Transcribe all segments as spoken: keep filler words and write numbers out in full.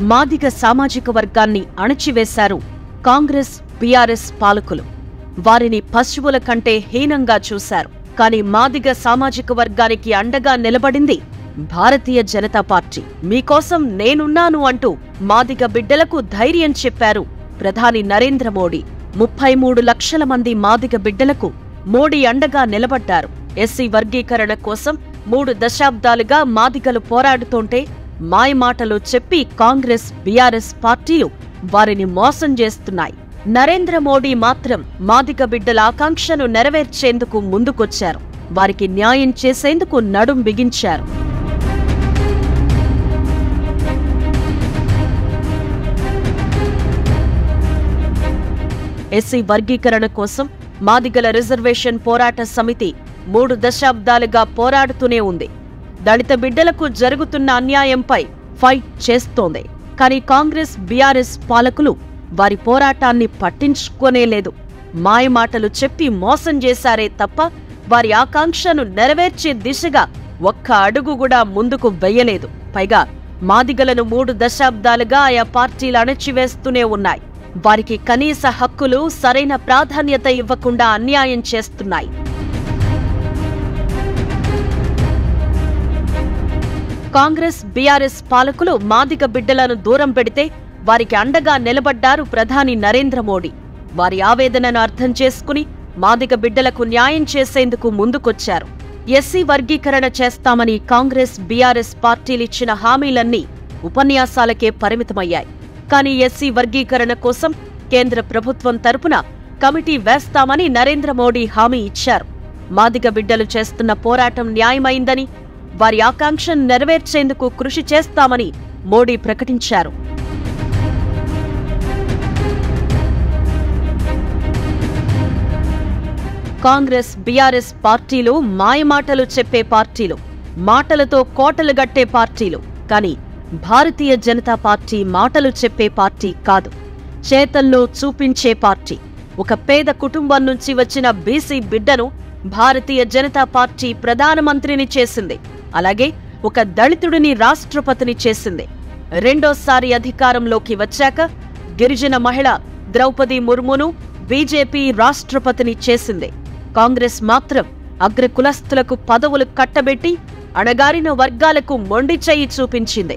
మాదిగ సామాజిక వర్గాన్ని అణచివేశారు కాంగ్రెస్ బీఆర్ఎస్ పాలకులు. వారిని పశువుల కంటే హీనంగా చూశారు. కాని మాదిగ సామాజిక వర్గానికి అండగా నిలబడింది భారతీయ జనతా పార్టీ. మీకోసం నేనున్నాను అంటూ మాదిగ బిడ్డలకు ధైర్యం చెప్పారు ప్రధాని నరేంద్ర మోడీ. ముప్పై మూడు లక్షల మంది మాదిగ బిడ్డలకు మోడీ అండగా నిలబడ్డారు. ఎస్సీ వర్గీకరణ కోసం మూడు దశాబ్దాలుగా మాదిగలు పోరాడుతుంటే మాయమాటలు చెప్పి కాంగ్రెస్ బీఆర్ఎస్ పార్టీలు వారిని మోసం చేస్తున్నాయి. నరేంద్ర మోడీ మాత్రం మాదిగ బిడ్డల ఆకాంక్షను నెరవేర్చేందుకు ముందుకొచ్చారు. వారికి న్యాయం చేసేందుకు నడుం బిగించారు. ఎస్సీ వర్గీకరణ కోసం మాదిగల రిజర్వేషన్ పోరాట సమితి మూడు దశాబ్దాలుగా పోరాడుతూనే ఉంది. దళిత బిడ్డలకు జరుగుతున్న అన్యాయంపై ఫైట్ చేస్తోంది. కానీ కాంగ్రెస్ బీఆర్ఎస్ పాలకులు వారి పోరాటాన్ని పట్టించుకోనేలేదు. మాయమాటలు చెప్పి మోసం చేశారే తప్ప వారి ఆకాంక్షను నెరవేర్చే దిశగా ఒక్క అడుగు కూడా ముందుకు వెయ్యలేదు. పైగా మాదిగలను మూడు దశాబ్దాలుగా ఆయా పార్టీలు అణచివేస్తూనే ఉన్నాయి. వారికి కనీస హక్కులు సరైన ప్రాధాన్యత ఇవ్వకుండా అన్యాయం చేస్తున్నాయి. కాంగ్రెస్ బీఆర్ఎస్ పాలకులు మాదిగ బిడ్డలను దూరం పెడితే వారికి అండగా నిలబడ్డారు ప్రధాని నరేంద్ర మోడీ. వారి ఆవేదనను అర్థం చేసుకుని మాదిగ బిడ్డలకు న్యాయం చేసేందుకు ముందుకొచ్చారు. ఎస్సీ వర్గీకరణ చేస్తామని కాంగ్రెస్ బీఆర్ఎస్ పార్టీలిచ్చిన హామీలన్నీ ఉపన్యాసాలకే పరిమితమయ్యాయి. కానీ ఎస్సీ వర్గీకరణ కోసం కేంద్ర ప్రభుత్వం తరపున కమిటీ వేస్తామని నరేంద్ర మోడీ హామీ ఇచ్చారు. మాదిగ బిడ్డలు చేస్తున్న పోరాటం న్యాయమైందని, వారి ఆకాంక్షను నెరవేర్చేందుకు కృషి చేస్తామని మోడీ ప్రకటించారు. కాంగ్రెస్ బీఆర్ఎస్ పార్టీలు మాయమాటలు చెప్పే పార్టీలు, మాటలతో కోటలు గట్టే పార్టీలు. కానీ భారతీయ జనతా పార్టీ మాటలు చెప్పే పార్టీ కాదు, చేతల్లో చూపించే పార్టీ. ఒక పేద కుటుంబం నుంచి వచ్చిన బీసీ బిడ్డను భారతీయ జనతా పార్టీ ప్రధానమంత్రిని చేసింది. అలాగే ఒక దళితుడిని రాష్ట్రపతిని చేసింది. రెండోసారి అధికారంలోకి వచ్చాక గిరిజన మహిళ ద్రౌపది ముర్మును బీజేపీ రాష్ట్రపతిని చేసింది. కాంగ్రెస్ మాత్రం అగ్రకులస్తులకు పదవులు కట్టబెట్టి అణగారిన వర్గాలకు మొండి చెయ్యి చూపించింది.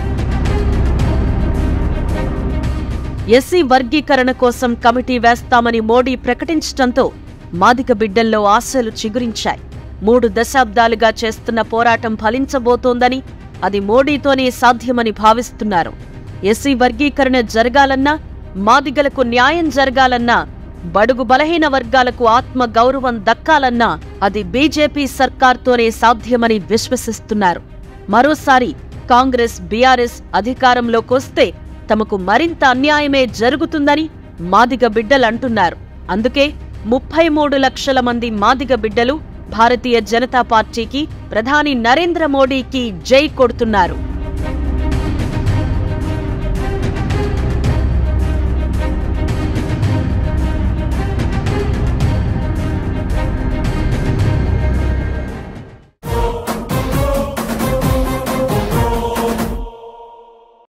ఎస్సీ వర్గీకరణ కోసం కమిటీ వేస్తామని మోడీ ప్రకటించడంతో మాదిగ బిడ్డల్లో ఆశలు చిగురించాయి. మూడు దశాబ్దాలుగా చేస్తున్న పోరాటం ఫలించబోతోందని, అది మోడీతోనే సాధ్యమని భావిస్తున్నారు. ఎస్సీ వర్గీకరణ జరగాలన్నా, మాదిగలకు న్యాయం జరగాలన్నా, బడుగు బలహీన వర్గాలకు ఆత్మ గౌరవం దక్కాలన్నా అది బీజేపీ సర్కార్తోనే సాధ్యమని విశ్వసిస్తున్నారు. మరోసారి కాంగ్రెస్ బీఆర్ఎస్ అధికారంలోకొస్తే తమకు మరింత అన్యాయమే జరుగుతుందని మాదిగ బిడ్డలంటున్నారు. అందుకే ముప్పై మూడు లక్షల మంది మాదిగ బిడ్డలు భారతీయ జనతా పార్టీకి, ప్రధాని నరేంద్ర మోడీకి జై కొడుతున్నారు.